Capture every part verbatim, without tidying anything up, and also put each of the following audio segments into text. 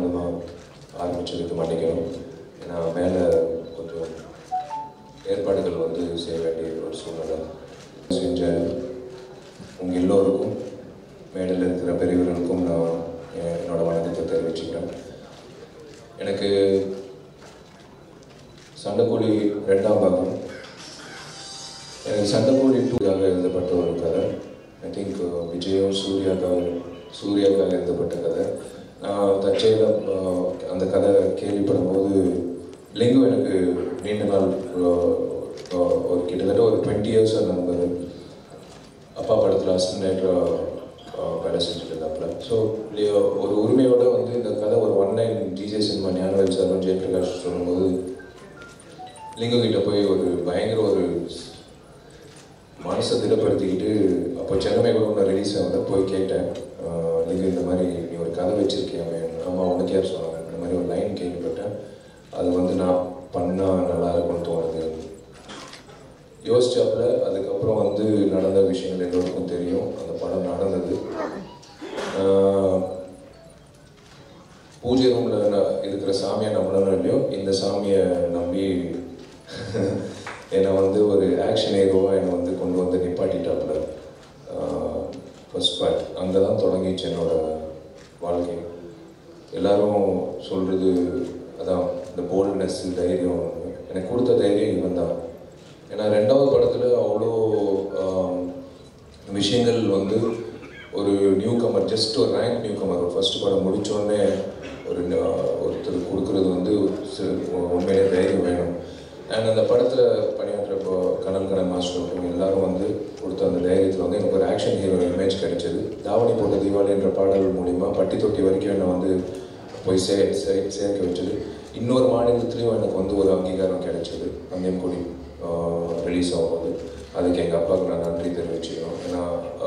தாமதமாக ஆரம்பித்ததுக்கு மன்னிக்கணும். ஏன்னா மேலே கொஞ்சம் ஏற்பாடுகள் வந்து செய்ய வேண்டிய ஒரு சூழ்நிலை. செஞ்ச உங்கள் எல்லோருக்கும் மேடையில் இருக்கிற பெரியவர்களுக்கும் நான் என்னோடய வணக்கத்தை தெரிவிச்சுக்கிறேன். எனக்கு சண்டைக்கோழி ரெண்டாம் பாகம் எனக்கு சண்டைக்கோழி டூக்காக எழுதப்பட்ட ஒரு கதை. ஐ திங்க் விஜயும் சூர்யாக்காக சூர்யாக்காக எழுதப்பட்ட கதை. நான் தற்செயலாக அந்த கதை கேள்விப்படும் போது லிங்கு எனக்கு நீண்ட நாள் ஒரு கிட்டத்தட்ட ஒரு டுவெண்ட்டி இயர்ஸாக நண்பர். அப்பா படத்தில் அசிஸ்டன்ட் வேலை செஞ்சுட்டு இருந்தாப்புல. ஸோ ஒரு உரிமையோடு வந்து இந்த கதை ஒரு one nine G J cinema Gnanavel சாரும் ஜெயபிரகாஷ் சொல்லும்போது லிங்கு கிட்ட போய் ஒரு பயங்கர ஒரு மனசை திடப்படுத்திக்கிட்டு அப்போ சென்னை கூட ரிலீஸ் ஆகல போய் கேட்டேன், லிங்கு இந்த மாதிரி நீ ஒரு கதை வச்சுருக்கேன், ஆமாம் உனக்கு யார் சொன்னாங்க, இந்த மாதிரி ஒரு லைன் கேள்விப்பட்டேன், அது வந்து நான் பண்ணால் நல்லா இருக்கும்னு தோணுது யோசிச்சாப்புல. அதுக்கப்புறம் வந்து நடந்த விஷயங்கள் எல்லோருக்கும் தெரியும். அந்த படம் நடந்தது. பூஜை ரூமில் இருக்கிற சாமியை நம்பணும் இல்லையோ, இந்த சாமியை நம்பி என்னை வந்து ஒரு ஆக்ஷன் ஹீரோவாக என்னை வந்து கொண்டு வந்து நிப்பாட்டிட்டாப்புல. ஃபர்ஸ்ட் பார்ட் அங்கே தான் தொடங்கிச்சு என்னோடய வாழ்க்கை. எல்லோரும் சொல்கிறது அதான் இந்த போல்ட்னஸ், தைரியம். எனக்கு கொடுத்த தைரியம் இவன் தான். ஏன்னா ரெண்டாவது படத்தில் அவ்வளோ விஷயங்கள் வந்து ஒரு நியூ கமர், ஜஸ்ட் ஒரு ரேங்க் நியூ கமர், ஒரு ஃபஸ்ட்டு படம் முடித்தோடனே ஒரு ஒருத்தர் கொடுக்குறது வந்து உண்மையிலே தைரியம் வேணும். அண்ட் அந்த படத்தில் பணியாற்றப்போ கனல் கனல் மாஸ்டர் எல்லாரும் வந்து கொடுத்த அந்த தைரியத்தில் வந்து எனக்கு ஒரு ஆக்ஷன் ஹீரோ இமேஜ் கிடைச்சது. தாவணி போட்ட தீபாவளி என்ற பாடல் மூலிமா பட்டி தொட்டி வரைக்கும் என்னை வந்து போய் சே சேர்க்க வச்சது. இன்னொரு மாநிலத்துலேயும் எனக்கு வந்து ஒரு அங்கீகாரம் கிடைச்சது. அங்கேயும் கூடி ரிலீஸ் ஆகும்போது அதுக்கு எங்கள் அப்பாவுக்கு நான் நன்றி தெரிவிச்சுக்கணும். ஏன்னா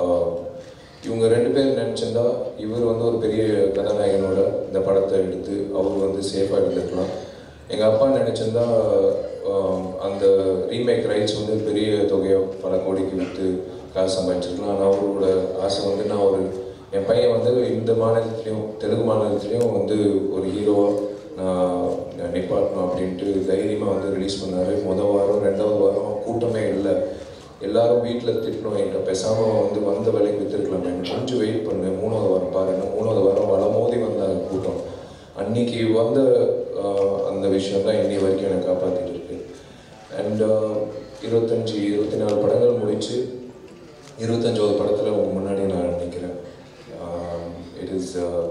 இவங்க ரெண்டு பேர் நினச்சிருந்தா இவர் வந்து ஒரு பெரிய கதாநாயகனோட இந்த படத்தை எடுத்து அவர் வந்து சேஃபாக எடுத்துக்கலாம். எங்கள் அப்பா நினச்சிருந்தா அந்த ரீமேக் ரைட்ஸ் வந்து பெரிய தொகையை பல கோடிக்கு விற்று காசு சம்பாதிச்சிருக்கலாம். ஆனால் அவரோட ஆசை வந்து நான் ஒரு என் பையன் வந்து இந்த மாநிலத்துலேயும் தெலுங்கு மாநிலத்துலேயும் வந்து ஒரு ஹீரோவாக நான் நிப்பாட்டணும் அப்படின்ட்டு தைரியமாக வந்து ரிலீஸ் பண்ணார். மொதல் வாரம் ரெண்டாவது வாரம் கூட்டமே இல்லை. எல்லோரும் வீட்டில் திட்டணும், எங்கள் பேசாமல் வந்து வந்த வேலைக்கு விற்றுருக்கலாமே, கொஞ்சம் வெயிட் பண்ணு, மூணாவது வாரம் பாருங்க. மூணாவது வாரம் வள மோதி வந்தாங்க கூட்டம். அன்றைக்கி வந்த அந்த விஷயம் தான் இன்னி வரைக்கும் எனக்கு காப்பாற்றிட்டு இருக்கு. அண்ட் இருபத்தஞ்சி இருபத்தி நாலு படங்கள் முடித்து இருபத்தஞ்சாவது படத்தில் உங்கள் முன்னாடி நான் நினைக்கிறேன். இட் இஸ்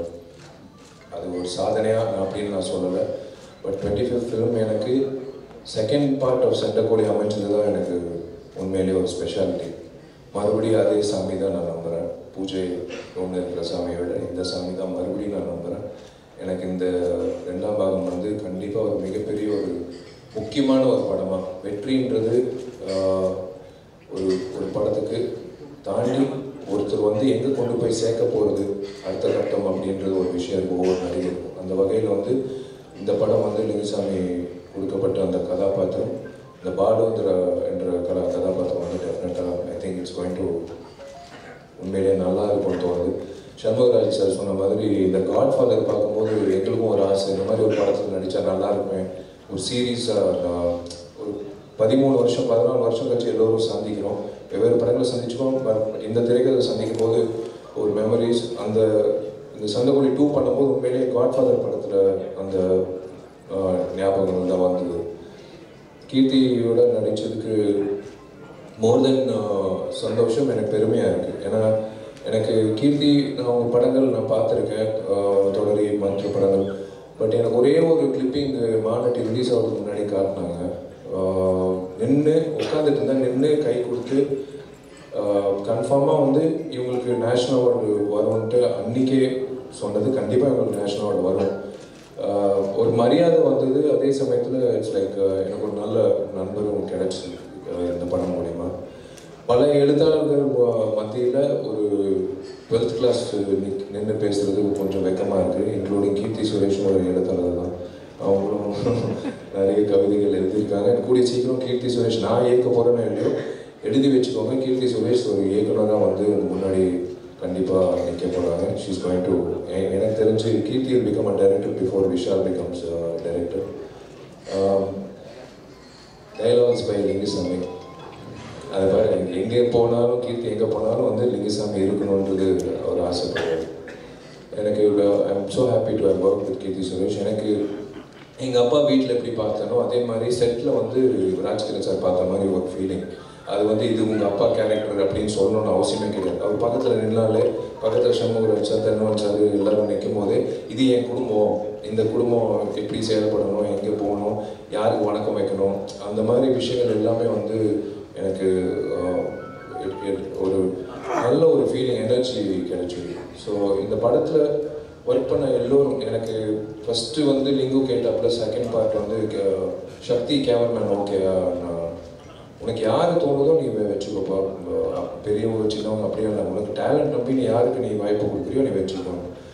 அது ஒரு சாதனையாக நான் அப்படின்னு நான் சொல்லலை. பட் டுவெண்ட்டி ஃபிஃப்த் ஃபிலிம் எனக்கு செகண்ட் பார்ட் ஆஃப் சண்டைக்கோழி அமைச்சது தான் எனக்கு உண்மையிலேயே ஒரு ஸ்பெஷாலிட்டி. மறுபடியும் அதே சாமி தான் நான் நம்புகிறேன். பூஜை ரூமில் இருக்கிற சாமியை விட இந்த சாமி தான் மறுபடியும் நான் நம்புகிறேன். எனக்கு இந்த ரெண்டாம் பாகம் வந்து கண்டிப்பாக ஒரு மிகப்பெரிய ஒரு முக்கியமான ஒரு படமாக, வெற்றின்றது ஒரு ஒரு படத்துக்கு தாண்டி ஒருத்தர் வந்து எங்கே கொண்டு போய் சேர்க்க போகிறது அடுத்த கட்டம் அப்படின்றது ஒரு விஷயம் இருக்கும் ஒவ்வொரு நடிகருக்கும். அந்த வகையில் வந்து இந்த படம் வந்து லிங்குசாமி கொடுக்கப்பட்ட அந்த கதாபாத்திரம், இந்த பாலுந்திர என்ற கலா கதாபாத்திரம் வந்து டெஃபினட்டாக I think it's going to உண்மையிலேயே நல்லா இருக்கும்னு தோணுது. சண்முகராஜ் சார் சொன்ன மாதிரி இந்த காட்ஃபாதர் பார்க்கும்போது எங்களுக்கும் ஒரு ஆசை, இந்த மாதிரி ஒரு படத்தில் நடித்தா நல்லா இருப்பேன். ஒரு சீரீஸாக ஒரு பதிமூணு வருஷம் பதினாலு வருஷம் கழிச்சு எல்லோரும் சந்திக்கிறோம், வெவ்வேறு படங்களை சந்திச்சுக்கோம். பட் இந்த திரைக்கதை சந்திக்கும் போது ஒரு மெமரிஸ், அந்த இந்த சண்டைக்கோழி டூ பண்ணும்போது உண்மையிலேயே காட்ஃபாதர் படத்தில் அந்த ஞாபகங்கள் தான் வந்தது. கீர்த்தியோட நடித்ததுக்கு மோர் தென் சந்தோஷம், எனக்கு பெருமையாக இருக்குது. ஏன்னா எனக்கு கீர்த்தி நான் அவங்க படங்கள் நான் பார்த்துருக்கேன், தொடரி மற்ற படங்கள். பட் எனக்கு ஒரே ஒரு கிளிப்பிங் மாநாட்டி ரிலீஸ் ஆகிறதுக்கு முன்னாடி காட்டினாங்க. நின்று உட்காந்துட்டு இருந்தால் நின்று கை கொடுத்து கன்ஃபார்மாக வந்து இவங்களுக்கு நேஷ்னல் அவார்டு வரும்ன்ட்டு அன்றைக்கே சொன்னது. கண்டிப்பாக இவங்களுக்கு நேஷ்னல் அவார்டு வரும். ஒரு மரியாதை வந்தது. அதே சமயத்தில் இட்ஸ் லைக் எனக்கு ஒரு நல்ல நண்பரும் கிடச்சி இந்த படம் மூலிமா. பல எழுத்தாளர்கள் மத்தியில் ஒரு டுவெல்த் கிளாஸ் நின்று பேசுகிறது கொஞ்சம் வெக்கமாக இருக்குது. இன்க்ளூடிங் கீர்த்தி சுரேஷும் ஒரு எழுத்தாளர் தான். அவங்களும் நிறைய கவிதைகள் எழுதியிருக்காங்க. கூடிய சீக்கிரம் கீர்த்தி சுரேஷ் நான் இயக்க போகிறேன்னு இல்லையோ எழுதி வச்சுக்கோங்க, கீர்த்தி சுரேஷ் ஒரு இயக்குனராக வந்து முன்னாடி கண்டிப்பாக நிற்க போகிறாங்க. ஷீஸ் கோயிங் டு, எனக்கு தெரிஞ்சு Keerthy will become a director before Vishal becomes a director. Dialogues by Lingusamy. அது பாரு, எங்கே போனாலும் கீர்த்தி எங்கே போனாலும் வந்து லிங்குசாமி இருக்கணுன்றது ஒரு ஆசைப்படுவார். எனக்கு I am so happy to have work with Keerthy Suresh. எனக்கு எங்கள் அப்பா வீட்டில் எப்படி பார்த்தனோ அதே மாதிரி செட்டில் வந்து ராஜ்கிரண் சார் பார்த்த மாதிரி ஒரு ஃபீலிங். அது வந்து இது உங்கள் அப்பா கேரக்டர் அப்படின்னு சொல்லணும்னு அவசியமே கிடையாது. அவர் பக்கத்தில் நின்னாலே, பக்கத்தில் சண்முகராஜ் சார், தன்வன் சார் எல்லாரும் நிற்கும் போதே இது என் குடும்பம், இந்த குடும்பம் எப்படி செயல்படணும், எங்கே போகணும், யாருக்கு வணக்கம் வைக்கணும், அந்த மாதிரி விஷயங்கள் எல்லாமே வந்து எனக்கு ஒரு நல்ல ஒரு ஃபீலிங், எனர்ஜி கிடைச்சிது. ஸோ இந்த படத்தில் ஒர்க் பண்ண எல்லோரும், எனக்கு ஃபஸ்ட்டு வந்து லிங்கு கேட்டாப்புல, செகண்ட் பார்ட் வந்து சக்தி கேமராமேன் ஓகே, உனக்கு யார் தோணுதோ நீ வச்சுக்கோப்பா, பெரியவங்க சின்னவங்க அப்படியே இல்லை, உனக்கு டேலண்ட் நம்பி நீ யாருக்கு நீ வாய்ப்பு கொடுக்குறியோ நீ வச்சுக்கணும்.